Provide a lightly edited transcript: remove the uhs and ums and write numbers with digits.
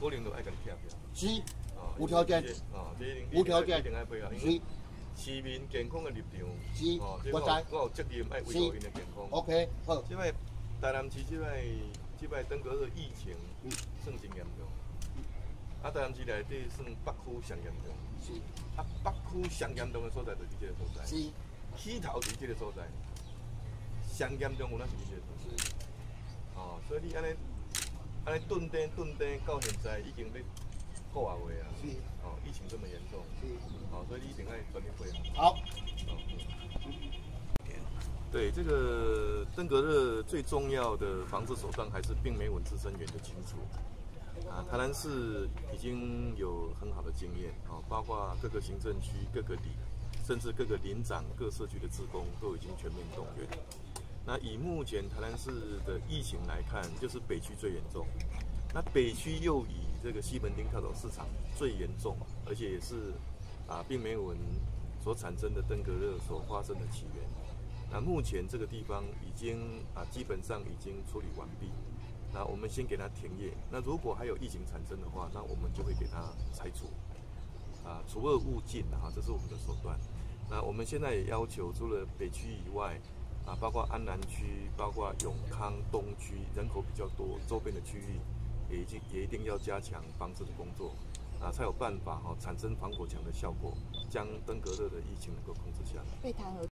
可能就爱甲你拆掉。 是，有条件。 有条件一定爱配合，因为市民健康的立场。 是， 我有责任爱维护因的健康。 OK， 好。 即摆台南市即摆登革热疫情算真严重。啊，台南市内底算北区上严重。 是。 啊，北区上严重的所在就是这个所在。 是。 起头就是这个所在。上严重有哪是这个所在？哦，所以你安尼顿点到现在已经要个月啊。是。哦，疫情这么严重。是。哦，所以你一定要全力配合。好。对，这个登革热最重要的防治手段还是病媒蚊滋生源的清除。啊，台南市已经有很好的经验，包括各个行政区、各个里，甚至各个邻长、各社区的志工都已经全面动员。那以目前台南市的疫情来看，就是北区最严重。那北区又以这个西门町跳蚤市场最严重，而且也是病媒蚊所产生的登革热所发生的起源。那目前这个地方已经基本上已经处理完毕。那我们先给它停业。那如果还有疫情产生的话，那我们就会给它拆除。除恶务尽这是我们的手段。那我们现在也要求，除了北区以外，包括安南区、包括永康东区，人口比较多，周边的区域也一定要加强防治的工作，才有办法产生防火墙的效果，将登革热的疫情能够控制下来。